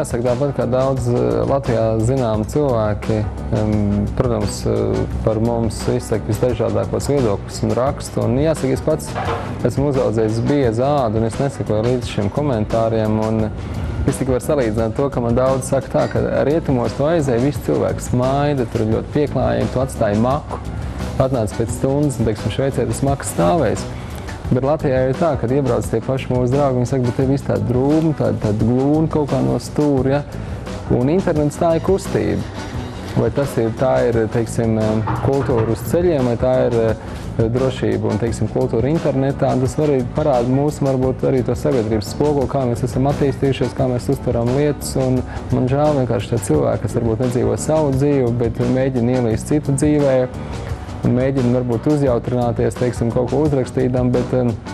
jāsaka, tāpat kā daudz Latvijā zinām cilvēki, protams, par mums izsaka visdažādākos viedokļus un rakstu. Un jāsaka, es pats esmu uzaudzējis biezu ādu un es nesekoju līdz šiem komentāriem. Un es tikai varu salīdzināt to, ka man daudz saka tā, ka rietumos tu aizēji, visi cilvēki smaida, tur ir ļoti pieklājīgi, tu atstāji maku, atnāc pēc stundas un, teiksim, Šveicē tas maks stāvēs. Bet Latvijā ir tā, kad iebrauc tie paši mūsu draugi, viņi saka, bet te viss tāda drūma, tāda glūna kaut kā no stūra, ja? Un internets tā ir kustība. Vai tā ir, teiksim, kultūra uz ceļiem, vai tā ir drošība un, teiksim, kultūra internetā. Un tas arī parāda mūsu, varbūt arī to sabiedrības spoguli, kā mēs esam attīstījušies, kā mēs uztveram lietas. Un man žēl vienkārši tie cilvēki, kas varbūt nedzīvo savu dzīvi, bet mēģina ielīst citu dzīvē. Un mēģina varbūt uzjautrināties, teiksim, kaut ko uzrakstītam, bet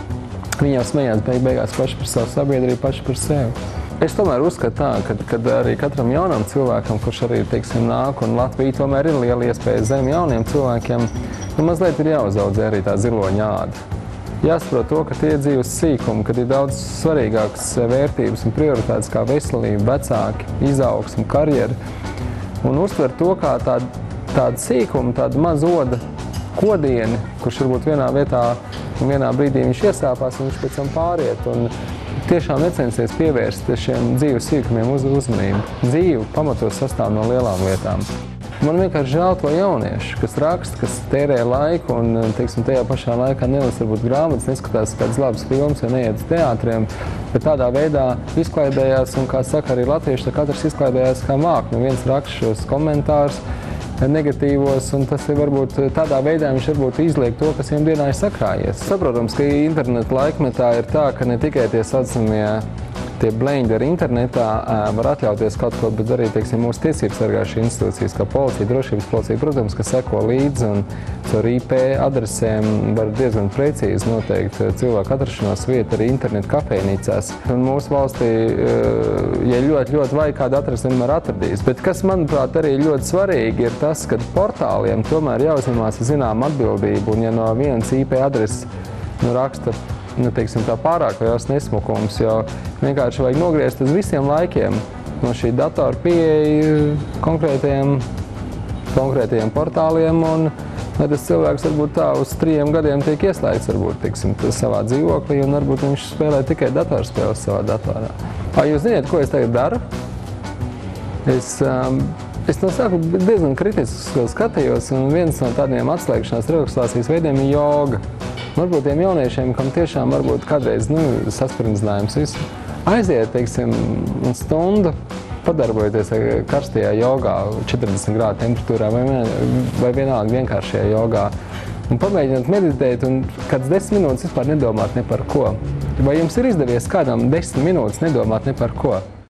viņi jau smējās beigās paši par savu sabiedrību, paši par sevi. Es tomēr uzskatu tā, kad arī katram jaunam cilvēkam, kurš arī, teiksim, nāk, un Latvija tomēr ir liela iespēja zem jauniem cilvēkiem, mazliet ir jāuzaudzē arī tā ziloņa āda. Jāsaprot to, ka tie dzīves sīkumi, kad ir daudz svarīgākas vērtības un prioritātes kā veselība, vecāki, izaugsme, karjera, un uztver to kā tādu sīkumu, tādu mazoda kodieni, kurš varbūt vienā vietā un vienā brīdī viņš iesāpās un viņš pēc tam pāriet. Un tiešām necensties pievērst šiem dzīves sīkumiem uzmanību. Dzīve pamatos sastāv no lielām lietām. Man vienkārši žēl to jauniešu, kas raksta, kas tērē laiku un, teiksim, tajā pašā laikā nelas varbūt grāmatas, neskatās kādas labas filmas vai neiet uz teātriem, bet tādā veidā izklaidējās un, kā saka arī latvieši, tā katrs izklaidējās kā māk. Viens raksta šos komentārus negatīvos, un tas ir varbūt tādā veidā viņš varbūt izliek to, kas viņam dienā ir sakrājies. Saprotams, ka interneta laikmetā ir tā, ka ne tikai tie saucamie tie bleņģeri internetā var atļauties kaut ko, bet arī, teiksim, mūsu tiesības sargājušas institūcijas, kā policija, drošības policija, protams, ka seko līdzi un caur IP adresēm var diezgan precīzi noteikt cilvēku atrašanās vietu arī internetu kafejnīcās. Un mūsu valstī, ja ļoti vajag kādu atrast, vienmēr atradīs. Bet kas, manuprāt, arī ļoti svarīgi ir tas, ka portāliem tomēr jāuzņemās zinām atbildību, un ja no vienas IP adreses raksta, teiksim, tā pārāk liels nesmukums, jo vienkārši vajag nogriezt uz visiem laikiem no šī datora pieeja konkrētajiem portāliem, un lai tas cilvēks varbūt tā uz 3 gadiem tiek ieslēgts, varbūt, teiksim, savā dzīvoklī, un varbūt viņš spēlē tikai datorspēles savā datorā. Jūs zināt, ko es tagad daru? Es no sākuma diezgan kritiski skatījos, un viens no tādiem atslēgšanās relaksācijas veidiem ir joga. Varbūt tiem jauniešiem, kam tiešām varbūt kādreiz saspringzinājums visu, aiziet, teiksim, stundu, padarbojoties karstajā jogā, 40 grādu temperatūrā vai vienalga vienkāršajā jogā. Un pamēģināt meditēt un kāds 10 minūtes vispār nedomāt ne par ko. Vai jums ir izdevies kādam 10 minūtes nedomāt ne par ko?